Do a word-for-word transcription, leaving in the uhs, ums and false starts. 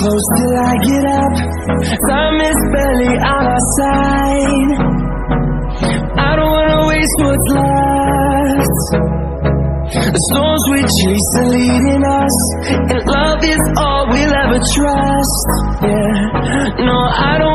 close till I get up. Time is barely on our side. I don't wanna waste what's left. The storms we chase are leading us, and love is all we'll ever trust. Yeah, no, I don't